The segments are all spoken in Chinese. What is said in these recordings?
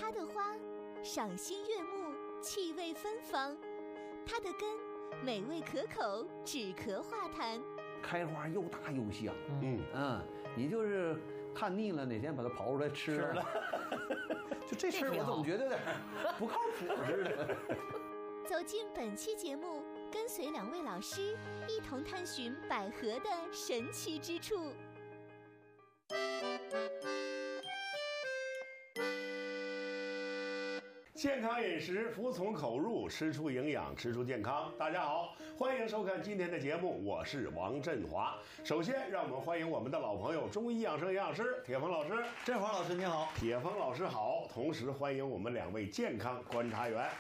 它的花赏心悦目，气味芬芳；它的根美味可口，止咳化痰。 开花又大又香，你就是看腻了，哪天把它刨出来吃了。就这事儿，我总觉得有点不靠谱似的。 走进本期节目，跟随2位老师一同探寻百合的神奇之处。 健康饮食，服从口入，吃出营养，吃出健康。大家好，欢迎收看今天的节目，我是王振华。首先，让我们欢迎我们的老朋友中医养生营养师铁峰老师。 振华老师您好， 铁峰老师好。同时欢迎我们2位健康观察员。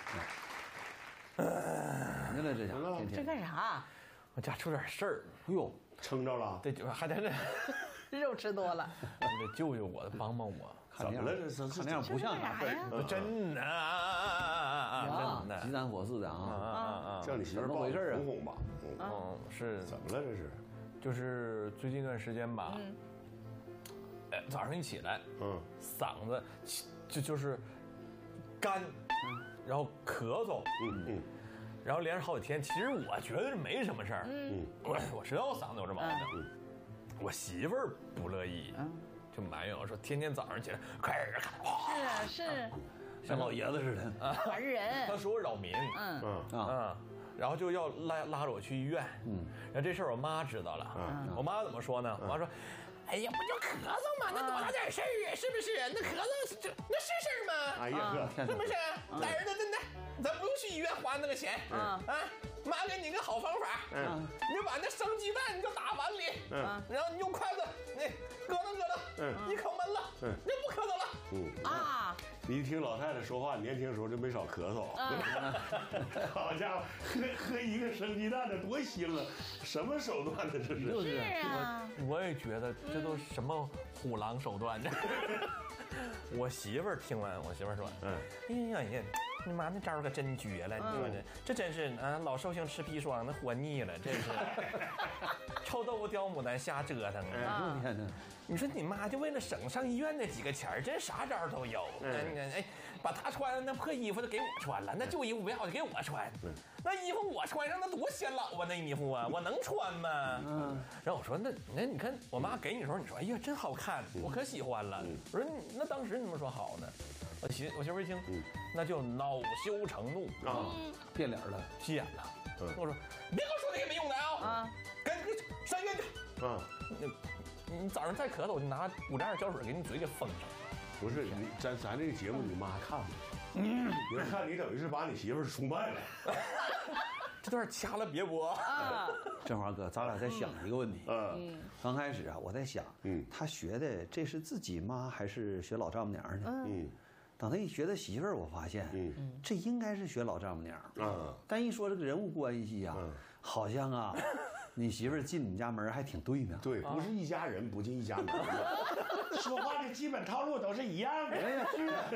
您来这家伙， 这干啥？ 我家出点事儿， 哎呦， 撑着了， 对，还在这。 肉吃多了， 你得救救我，帮帮我。 怎么了？这那样不像啥事儿， 真的啊，真的， 急三火四的啊！ 叫你媳妇怎么回事啊？ 哄哄吧。 是怎么了？这是， 就是最近一段时间吧，早上一起来，嗓子就是干，然后咳嗽，然后连着好几天。其实我觉得没什么事儿，我知道我嗓子有这毛病。我媳妇儿不乐意，就埋怨我说，天天早上起来快点看， 是， 像老爷子似的， 烦人。 他说我扰民，然后就要拉着我去医院，然后这事儿我妈知道了，我妈怎么说呢？我妈说，哎呀，不就咳嗽吗？那多大点事儿啊，是不是？那咳嗽那是事儿吗？ 哎呀， 是不是？带儿子真的，咱不用去医院花那个钱妈给你个好方法，你就把那生鸡蛋你就打碗里，然后你用筷子你咯噔，一口闷了，就不咳嗽了。 你一听老太太说话，年轻时候就没少咳嗽。好家伙，喝一个生鸡蛋的多腥啊！什么手段呢？这是？ 是啊， 我也觉得这都什么虎狼手段呢？我媳妇儿听完，我媳妇儿说，哎呀，你妈那招可真绝了！你说这真是啊，老寿星吃砒霜，那活腻了，真是臭豆腐叼牡丹瞎折腾啊！ 天哪！ 你说你妈就为了省上医院那几个钱，真啥招都有。把她穿的那破衣服都给我穿了，那旧衣服不要就给我穿。那衣服我穿上那多显老啊，那衣服啊，我能穿吗？然后我说那你看我妈给你的时候，你说哎呀真好看，我可喜欢了。我说那当时你怎么说好呢？我媳妇一听，那就恼羞成怒变脸了， 急眼了。我说别跟我说那些没用的赶紧上医院去。你早上再咳嗽，我就拿502胶水给你嘴给封上。 不是你咱这个节目，你妈看吗？你看你等于是把你媳妇儿出卖了。 这段掐了别播。 振华哥，咱俩在想一个问题。刚开始啊，我在想，他学的这是自己妈还是学老丈母娘呢？等他一学他媳妇儿，我发现，这应该是学老丈母娘。但一说这个人物关系啊，好像啊，你媳妇儿进你家门还挺对呢。 对，不是一家人不进一家门。说话的基本套路都是一样的。 哎呀，是啊。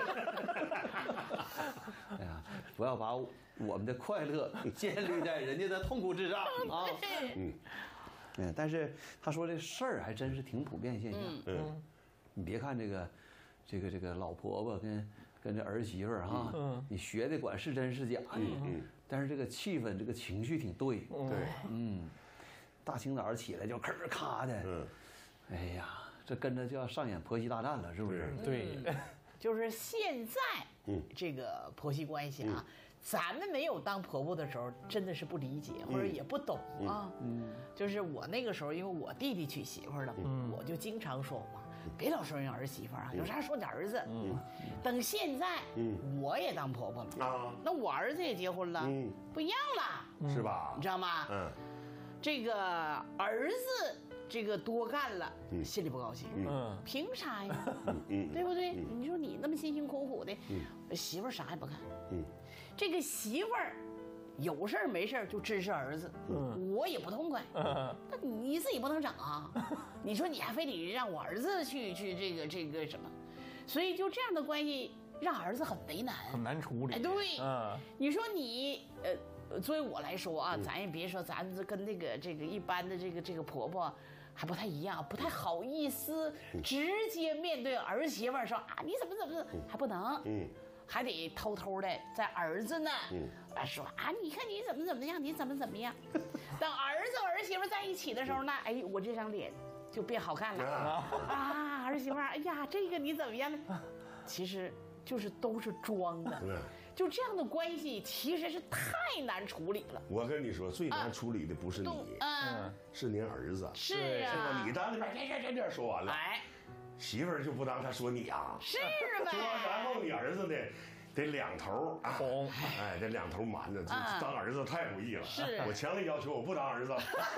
哎呀，不要把我们的快乐建立在人家的痛苦之上啊。但是他说这事儿还真是挺普遍现象。你别看这个老婆婆跟这儿媳妇儿哈，你学的管是真是假的，但是这个气氛这个情绪挺对。 对， 大清早起来就咔咔的，哎呀，这跟着就要上演婆媳大战了，是不是？ 对， 就是现在这个婆媳关系啊，咱们没有当婆婆的时候，真的是不理解或者也不懂啊。就是我那个时候，因为我弟弟娶媳妇了，我就经常说我妈，别老说人儿媳妇啊，有啥说你儿子。等现在我也当婆婆了那我儿子也结婚了，不一样了， 是吧？ 你知道吗？这个儿子这个多干了，心里不高兴。凭啥呀？对不对？你说你那么辛辛苦苦的，媳妇儿啥也不干。这个媳妇儿有事儿没事儿就支持儿子，我也不痛快。那你自己不能整啊？你说你还非得让我儿子去这个什么？所以就这样的关系让儿子很为难， 很难处理。 哎，对，你说你作为我来说啊，咱也别说咱跟这个一般的这个婆婆还不太一样，不太好意思直接面对儿媳妇说啊，你怎么，还不能，还得偷偷的在儿子呢，说啊，你看你怎么样，你怎么样。等儿子和儿媳妇在一起的时候呢，哎，我这张脸就变好看了啊，儿媳妇，哎呀，这个你怎么样呢？其实就是都是装的。就这样的关系其实是太难处理了。 我跟你说，最难处理的不是你，是您儿子。 是啊， 是吧？你当那边这说完了，哎，媳妇儿就不当他说你啊， 是呗。 说完然后你儿子呢，得两头哄，哎，这两头瞒着，当儿子太不易了。 是， 我强烈要求我不当儿子。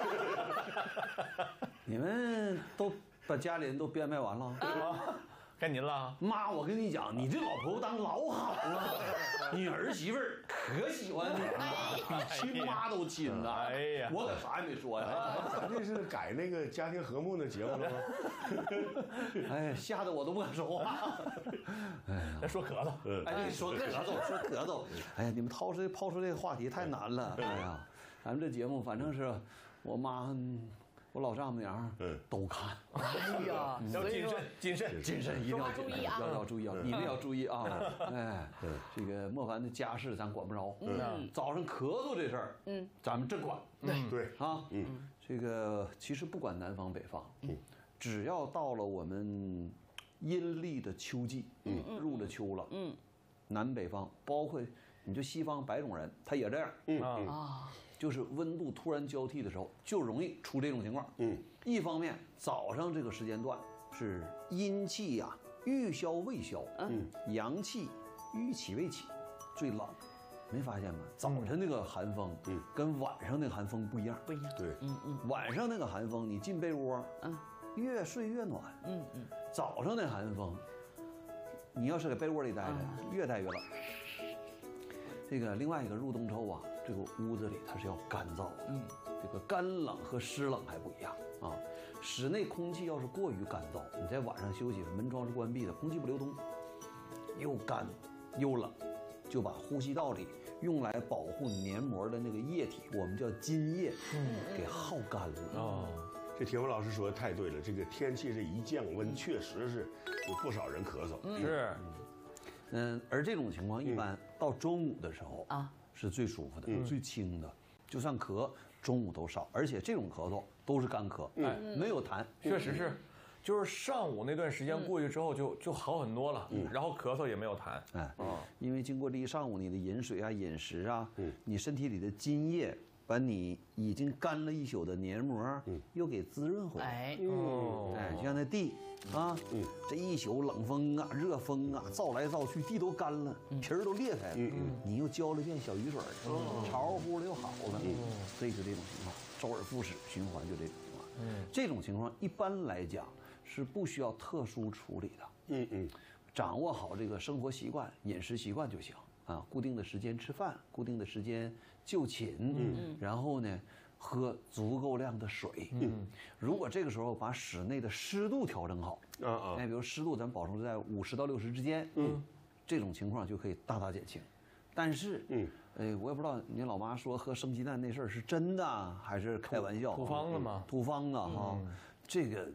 你们都把家里人都编排完了？ 该您了。 妈，我跟你讲，你这老婆婆当老好了，你儿媳妇儿可喜欢你了，比亲妈都亲呐。哎呀，我可啥也没说呀。 咱这是改那个家庭和睦的节目了吗？ 哎，吓得我都不敢说话。 哎，说咳嗽， 哎，说咳嗽。哎呀，你们抛出这个话题太难了。哎呀，咱们这节目反正是我妈。我老丈母娘都看， 哎呀， 要谨慎， 一定要注意啊， 要注意啊，一定要注意啊！哎，这个莫凡的家事咱管不着，早上咳嗽这事儿，咱们真管， 对啊，这个其实不管南方北方，只要到了我们阴历的秋季，入了秋了，南北方包括你就西方白种人，他也这样，就是温度突然交替的时候，就容易出这种情况。一方面早上这个时间段是阴气呀欲消未消，阳气欲起未起，最冷。没发现吗？早晨那个寒风，跟晚上那个寒风不一样。 不一样。 对， 晚上那个寒风，你进被窝，越睡越暖。早上那寒风，你要是在被窝里待着，越待越冷。这个另外一个入冬之后啊，这个屋子里它是要干燥的，这个干冷和湿冷还不一样啊。室内空气要是过于干燥，你在晚上休息，门窗是关闭的，空气不流通，又干又冷，就把呼吸道里用来保护黏膜的那个液体，我们叫津液，给耗干了。 这铁峰老师说的太对了，这个天气这一降温，确实是有不少人咳嗽。 是。 而这种情况一般到中午的时候是最舒服的，最轻的，就算咳，中午都少，而且这种咳嗽都是干咳，没有痰。 确实是，就是上午那段时间过去之后就好很多了，然后咳嗽也没有痰。 因为经过这一上午你的饮水啊、饮食啊，你身体里的津液把你已经干了一宿的黏膜又给滋润回来。就像那地。这一宿冷风啊、热风啊，造来造去，地都干了，皮儿都裂开了。你又浇了一遍小雨水，潮乎了又好了。所以就这种情况，周而复始循环，就这种情况。这种情况一般来讲是不需要特殊处理的。掌握好这个生活习惯、饮食习惯就行啊。固定的时间吃饭，固定的时间就寝，然后呢，喝足够量的水。如果这个时候把室内的湿度调整好，比如湿度咱保证在50到60之间，这种情况就可以大大减轻。但是，我也不知道您老妈说喝生鸡蛋那事儿是真的还是开玩笑？ 土方子嘛， 土方子哈，这个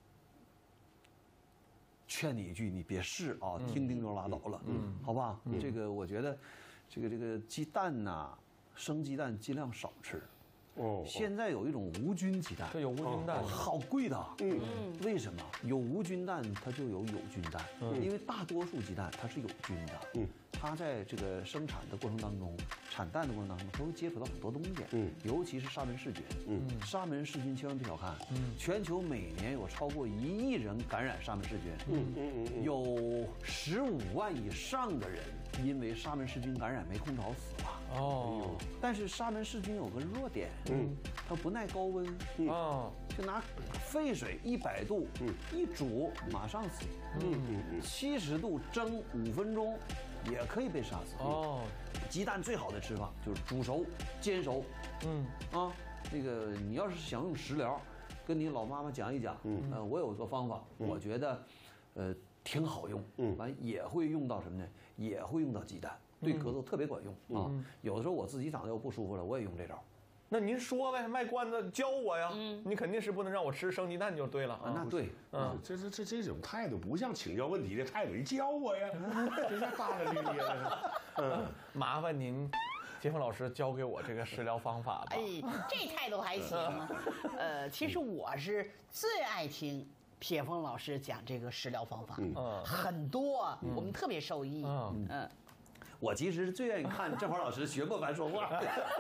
劝你一句，你别试啊，听听就拉倒了，好吧？这个我觉得，这个鸡蛋呐，生鸡蛋尽量少吃。现在有一种无菌鸡蛋， 这有无菌蛋， 好贵的。为什么？有无菌蛋它就有菌蛋，因为大多数鸡蛋它是有菌的。它在这个生产的过程当中，产蛋的过程当中，它会接触到很多东西，尤其是沙门氏菌。沙门氏菌千万别小看，全球每年有超过1亿人感染沙门氏菌，有15万以上的人因为沙门氏菌感染没空着死了。但是沙门氏菌有个弱点，它不耐高温，就拿沸水100度一煮马上死，70度蒸5分钟也可以被杀死。鸡蛋最好的吃法就是煮熟、煎熟。那个你要是想用食疗，跟你老妈妈讲一讲。我有个方法，我觉得，挺好用。完也会用到什么呢？也会用到鸡蛋，对咳嗽特别管用啊。有的时候我自己长得又不舒服了，我也用这招。 那您说呗，卖关子教我呀。你肯定是不能让我吃生鸡蛋就对了啊。 那对， 这种态度不像请教问题的态度，你教我呀，这下大了咧咧的。 麻烦您，铁峰老师教给我这个食疗方法吧。 哎，这态度还行啊。其实我是最爱听铁峰老师讲这个食疗方法，很多，我们特别受益。 我其实最愿意看郑华老师学莫凡说话，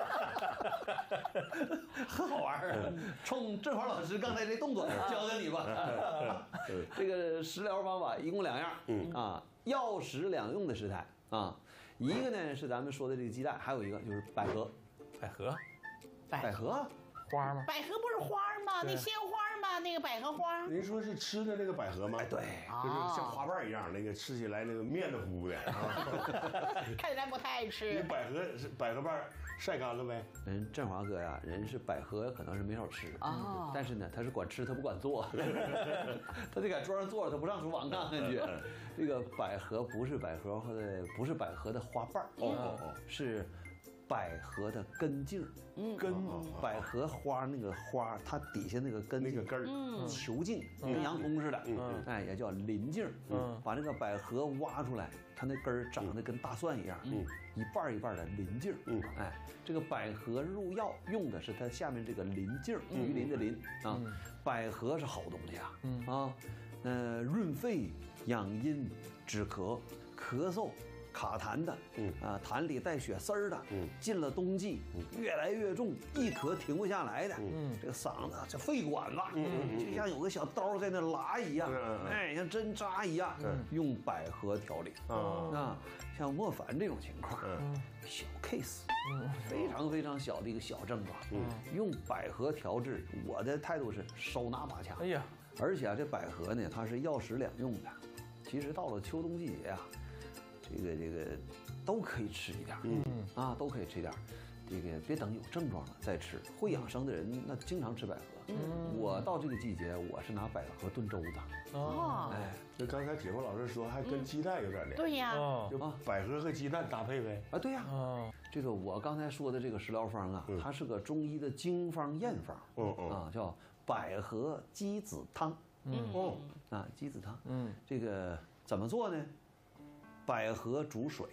很好玩儿。冲郑华老师刚才这动作教教你吧。这个食疗方法一共2样，啊，药食两用的食材啊。一个呢是咱们说的这个鸡蛋，还有一个就是百合。百合花吗？ 百合不是花吗？那鲜花吗？那个百合花。 您说是吃的那个百合吗？ 对， 就是像花瓣一样，那个吃起来那个面的糊的啊。 看起来不太爱吃。 百合瓣晒干了呗。 人振华哥呀，人是百合可能是没少吃啊，但是呢，他是管吃，他不管做，他就在桌上坐着，他不上厨房看看去。这个百合不是百合的花瓣是百合的根茎儿，百合花那个花，它底下那个根儿，球茎跟洋葱似的，哎，也叫鳞茎儿。把那个百合挖出来，它那根儿长得跟大蒜一样，一半一半的鳞茎儿。哎，这个百合入药用的是它下面这个鳞茎儿，鱼鳞的鳞啊。百合是好东西啊，润肺养阴止咳，咳嗽。卡痰的，痰里带血丝儿的，进了冬季，越来越重，一咳停不下来的，这个嗓子这肺管子，就像有个小刀在那拉一样，哎，像针扎一样，用百合调理啊，像莫凡这种情况，小 case，非常非常小的一个小症状，用百合调治，我的态度是手拿把掐。 哎呀， 而且这百合呢，它是药食两用的，其实到了秋冬季节啊。这个都可以吃一点，都可以吃一点，这个别等有症状了再吃。会养生的人那经常吃百合，我到这个季节我是拿百合炖粥的。哎， 就刚才铁峰老师说，还跟鸡蛋有点联系。 对呀， 就百合和鸡蛋搭配呗。 啊，对呀。这个我刚才说的这个食疗方啊，它是个中医的经方验方，叫百合鸡子汤。鸡子汤。这个怎么做呢？百合煮水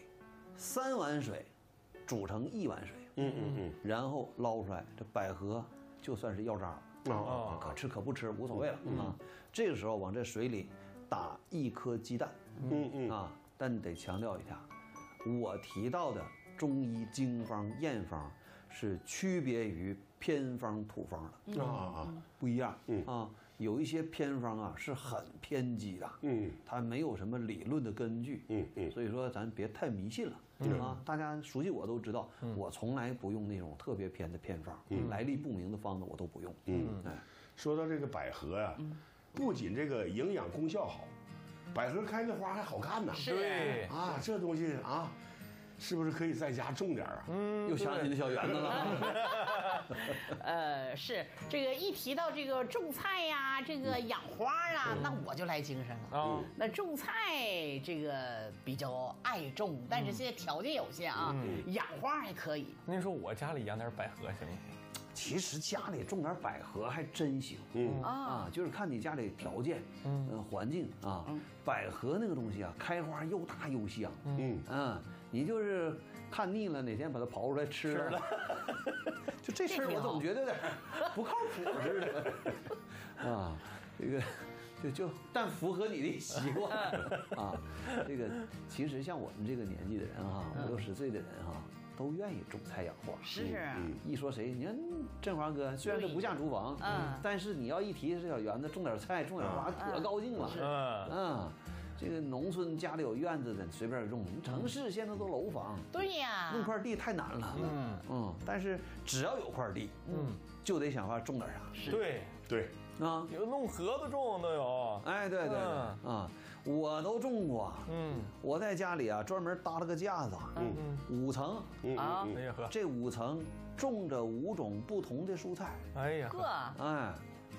，3碗水煮成1碗水，然后捞出来，这百合就算是药渣了，可吃可不吃无所谓了啊。这个时候往这水里打1颗鸡蛋，但得强调一下，我提到的中医经方验方是区别于偏方土方的不一样有一些偏方啊是很偏激的，它没有什么理论的根据，所以说咱别太迷信了大家熟悉我都知道，我从来不用那种特别偏的偏方，来历不明的方子我都不用。 说到这个百合呀，不仅这个营养功效好，百合开的花还好看呢。 对啊，这东西啊。是不是可以在家种点啊？ 又想起那小园子了。 是这个一提到这个种菜呀，这个养花啊，那我就来精神了。那种菜这个比较爱种，但是现在条件有限啊，养花还可以。 您说我家里养点百合行吗？ 其实家里种点百合还真行，就是看你家里条件，环境啊。百合那个东西啊，开花又大又香，你就是看腻了，哪天把它刨出来吃了，就这事儿我总觉得有点不靠谱似的，这个但符合你的习惯这个其实像我们这个年纪的人5、60岁的人都愿意种菜养花。 是一说谁，你看振华哥，虽然他不下厨房，但是你要一提这小园子种点菜种点花，可高兴了。这个农村家里有院子的随便种，城市现在都楼房， 对呀， 弄块地太难了。但是只要有块地，就得想法种点啥。 对有弄盒子种都有。 哎，对我都种过。我在家里专门搭了个架子，5层这5层种着5种不同的蔬菜。 哎呀，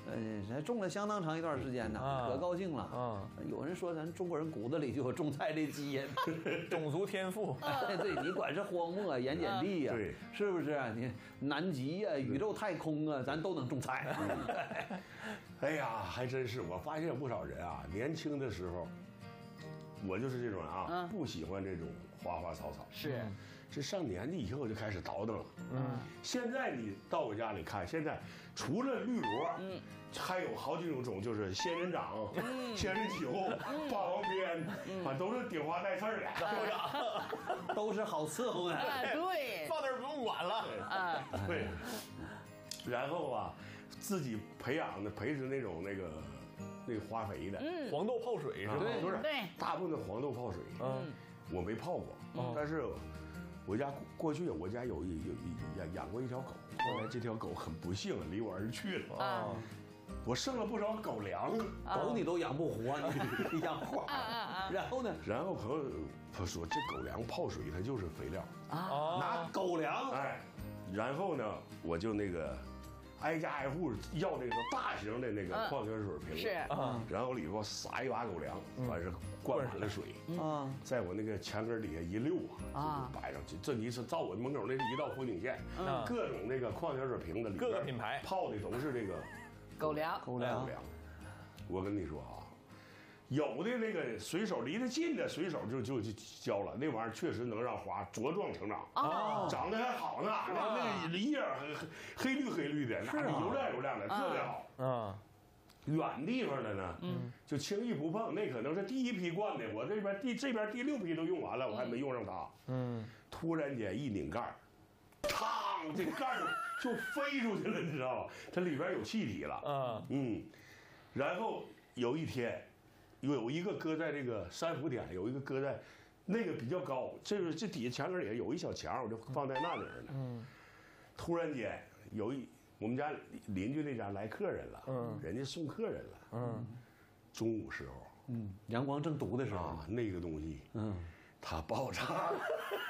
咱种了相当长一段时间呢，可高兴了。有人说咱中国人骨子里就有种菜这基因， 种族天赋。 对，你管是荒漠、盐碱地呀，是不是？你南极呀、宇宙太空啊，咱都能种菜。 哎呀，还真是，我发现不少人啊，年轻的时候，我就是这种人啊，不喜欢这种花花草草。 是。 这上年纪以后就开始倒腾了。现在你到我家里看，现在除了绿萝，还有好几种，就是仙人掌、仙人球、霸王鞭，都是顶花带刺的， 都是好伺候的。 对， 放那儿不用管了。 对。然后啊，自己培植那种那个花肥的， 黄豆泡水是吧？ 不是， 对， 大部分的黄豆泡水，我没泡过，但是。我家过去我家有养过一条狗，后来这条狗很不幸离我而去了。我剩了不少狗粮， 狗你都养不活，你养花。然后呢？ 然后朋友他说这狗粮泡水它就是肥料拿狗粮。 哎，然后呢我就那个挨家挨户要那个大型的那个矿泉水瓶， 是然后里头撒一把狗粮，完事灌满了水，在我那个墙根底下一溜啊，就摆上去。这你是照我门口那是一道风景线，各种那个矿泉水瓶子里各个品牌泡的都是这个狗粮。 我跟你说啊，有的那个水手离得近的水手就浇了，那玩意儿确实能让花茁壮成长，长得还好呢，那个叶黑绿的，那油亮的，特别好。远地方的呢，就轻易不碰，那可能是第一批灌的，我这边第6批都用完了，我还没用上它。突然间一拧盖，嘡，这盖就飞出去了，你知道吧？它里边有气体了。然后有一天，有一个搁在这个三伏天，有一个搁在那个比较高，这底下墙根里有一小墙，我就放在那里呢。突然间我们家邻居那家来客人了，人家送客人了，中午时候， 阳光正毒的时候， 那个东西，它爆炸了，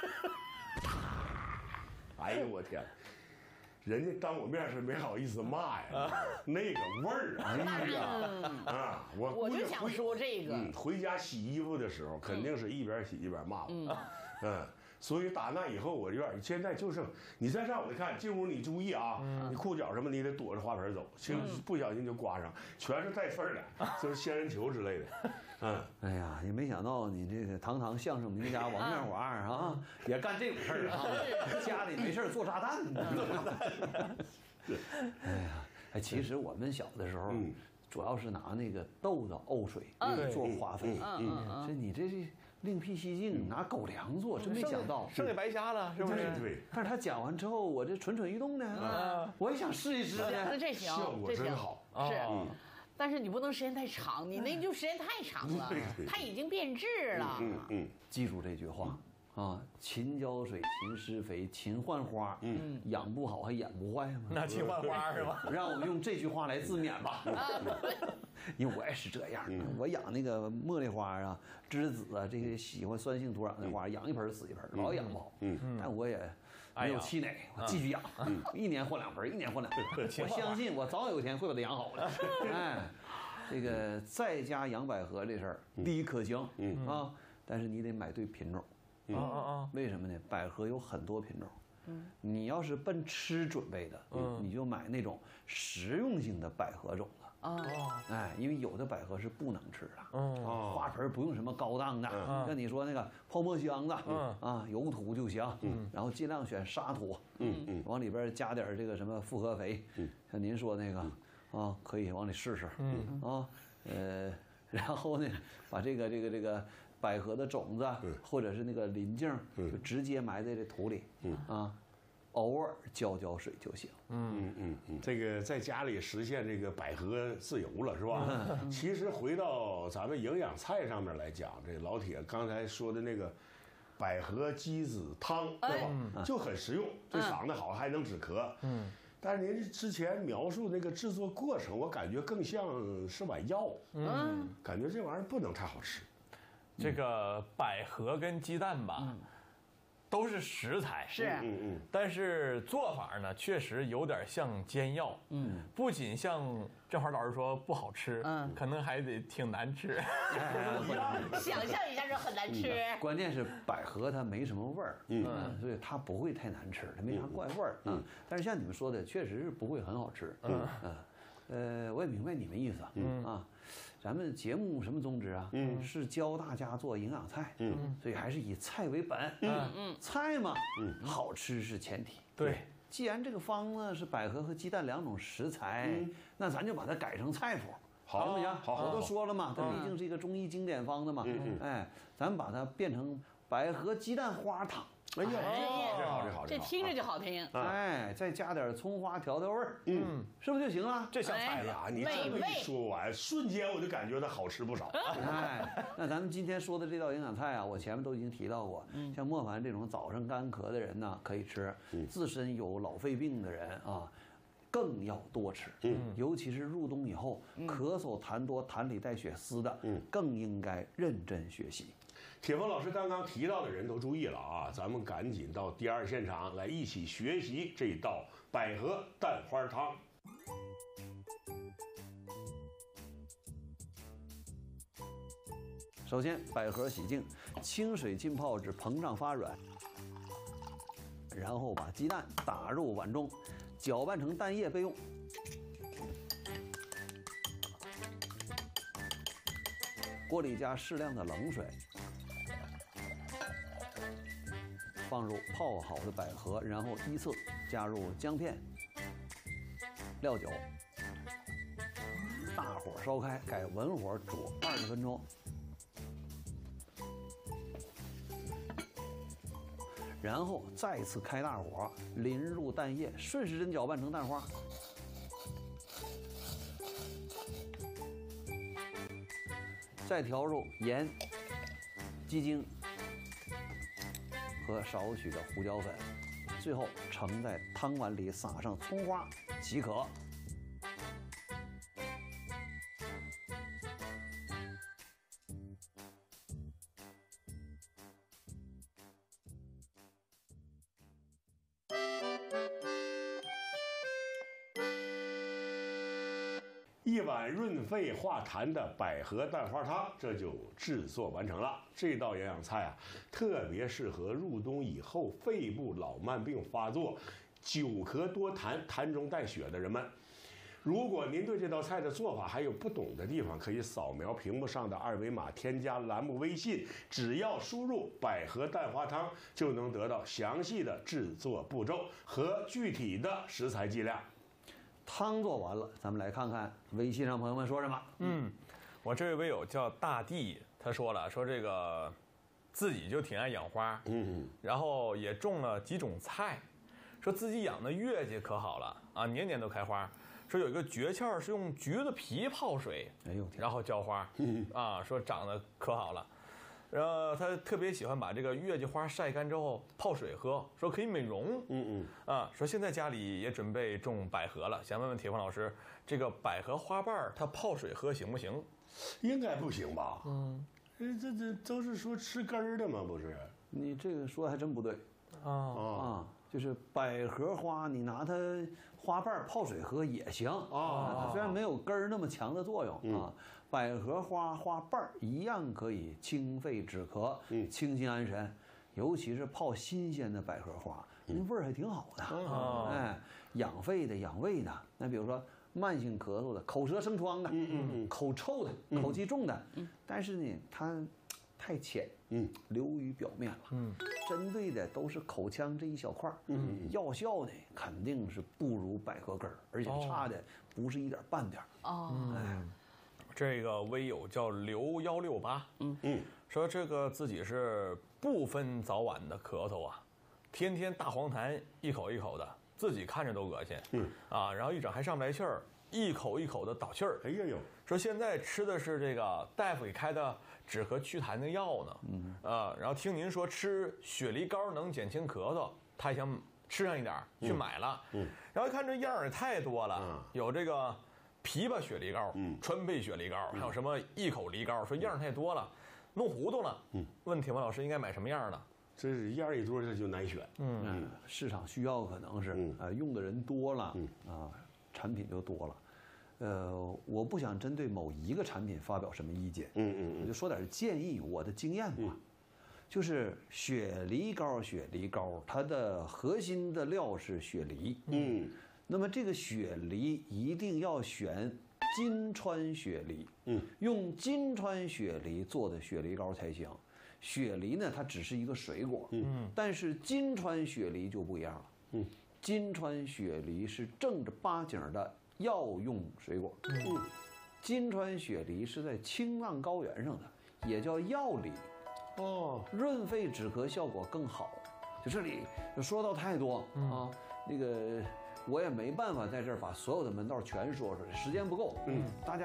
哎呦我天！人家当我面是没好意思骂呀，那个味儿啊！哎呀， 我就想说这个， 回家洗衣服的时候，肯定是一边洗一边骂我，所以打那以后我有点，现在就是你再上我再看，进屋你注意啊，你裤脚什么你得躲着花盆走，不小心就刮上，全是带刺儿的，就是仙人球之类的。 哎呀，也没想到你这个堂堂相声名家王建华啊，也干这种事儿啊，家里没事做炸弹。哎呀，其实我们小的时候，主要是拿那个豆子沤水做花肥，这你这是另辟蹊径，拿狗粮做，真没想到， 剩下白瞎了，是不是？ 对。 但是他讲完之后，我这蠢欲动呢，我也想试一试呢。 那这行， 效果真好， 是。但是你不能时间太长，你那就时间太长了，它已经变质了。 记住这句话啊，勤浇水，勤施肥，勤换花，养不好还养不坏吗？ 那勤换花是吧？ 让我们用这句话来自勉吧。因为我也是这样，我养那个茉莉花啊、栀子啊，这些喜欢酸性土壤的花，养一盆死一盆，老养不好。但我也没有气馁，我继续养，一年换2盆，一年换2盆。我相信我早有一天会把它养好的。哎，这个在家养百合这事儿，第一可行啊，但是你得买对品种。为什么呢？百合有很多品种。你要是奔吃准备的，你就买那种实用性的百合种子。哎，因为有的百合是不能吃的。花盆不用什么高档的，跟你说那个泡沫箱子，有土就行。然后尽量选沙土，往里边加点这个什么复合肥，像您说那个可以往里试试。然后呢，把这个百合的种子或者是那个鳞茎，就直接埋在这土里，偶尔浇水就行。 这个在家里实现这个百合自由了，是吧？其实回到咱们营养菜上面来讲，这老铁刚才说的那个百合鸡子汤，对吧？就很实用，对嗓子好，还能止咳。但是您之前描述那个制作过程，我感觉更像是碗药。感觉这玩意儿不能太好吃。 这个百合跟鸡蛋吧， 都是食材， 是， 但是做法呢，确实有点像煎药，不仅像振华老师说不好吃，可能还得挺难吃。 想象一下就很难吃。 关键是百合它没什么味儿，所以它不会太难吃，它没啥怪味儿，但是像你们说的，确实是不会很好吃，我也明白你们意思，啊。咱们节目什么宗旨啊？是教大家做营养菜，所以还是以菜为本，菜嘛，好吃是前提。 对， 既然这个方子是百合和鸡蛋2种食材，那咱就把它改成菜谱，行不行？我都说了嘛，它毕竟是一个中医经典方子嘛，哎，咱们把它变成百合鸡蛋花汤。 哎呀，这好， 这听着就好听。 哎，再加点葱花调味儿，是不是就行了？ 这像菜了。 你这么一说完，瞬间我就感觉它好吃不少。 哎，那咱们今天说的这道营养菜啊，我前面都已经提到过，像莫凡这种早上干咳的人呢，可以吃；自身有老肺病的人啊，更要多吃。尤其是入冬以后，咳嗽痰多、痰里带血丝的，更应该认真学习。 铁峰老师刚刚提到的人都注意了啊，咱们赶紧到第2现场来一起学习这道百合蛋花汤。 首先，百合洗净，清水浸泡至膨胀发软，然后把鸡蛋打入碗中，搅拌成蛋液备用。锅里加适量的冷水。放入泡好的百合，然后依次加入姜片、料酒，大火烧开，改文火煮20分钟，然后再次开大火，淋入蛋液，顺时针搅拌成蛋花。再调入盐、鸡精和少许的胡椒粉，最后盛在汤碗里，撒上葱花即可。 一碗润肺化痰的百合蛋花汤，这就制作完成了。这道营养菜啊，特别适合入冬以后肺部老慢病发作、久咳多痰、痰中带血的人们。如果您对这道菜的做法还有不懂的地方，可以扫描屏幕上的2维码，添加栏目微信，只要输入“百合蛋花汤”，就能得到详细的制作步骤和具体的食材剂量。 汤做完了，咱们来看看微信上朋友们说什么。 我这位微友叫大地，他说了，说这个自己就挺爱养花，然后也种了几种菜，说自己养的月季可好了啊，年年都开花。说有一个诀窍是用橘子皮泡水，然后浇花，啊，说长得可好了。然后他特别喜欢把这个月季花晒干之后泡水喝，说可以美容。说现在家里也准备种百合了，想问问铁峰老师，这个百合花瓣它泡水喝行不行？ 应该不行吧？这都是说吃根儿的嘛，不是？ 你这个说的还真不对。就是百合花，你拿它花瓣泡水喝也行它虽然没有根儿那么强的作用啊。百合花花瓣一样可以清肺止咳、清心安神，尤其是泡新鲜的百合花，那味儿还挺好的。哎，养肺的、养胃的，那比如说慢性咳嗽的、口舌生疮的、口臭的、口气重的，但是呢，它太浅，流于表面了。针对的都是口腔这一小块药效呢肯定是不如百合根儿，而且差的不是一点半点。 这个微友叫刘168，说这个自己是不分早晚的咳嗽啊，天天大黄痰一口一口的，自己看着都恶心。然后一整还上不来气儿，一口一口的倒气儿。 哎呀呦！ 说现在吃的是这个大夫给开的止咳祛痰的药呢。然后听您说吃雪梨膏能减轻咳嗽，他也想吃上一点，去买了。然后一看这样儿也太多了，有这个枇杷雪梨膏、川贝雪梨膏，还有什么一口梨膏，说样儿太多了，弄糊涂了。问铁峰老师应该买什么样的？ 这是一样一堆，这就难选。 市场需要可能是用的人多了产品就多了。我不想针对某一个产品发表什么意见，我就说点建议，我的经验吧。就是雪梨膏，它的核心的料是雪梨，那么这个雪梨一定要选金川雪梨，用金川雪梨做的雪梨膏才行。雪梨呢，它只是一个水果，但是金川雪梨就不一样了，金川雪梨是正儿八经的药用水果，金川雪梨是在青藏高原上的，也叫药梨，润肺止咳效果更好。就这里说到太多啊，那个我也没办法在这儿把所有的门道全说出来，时间不够，大家。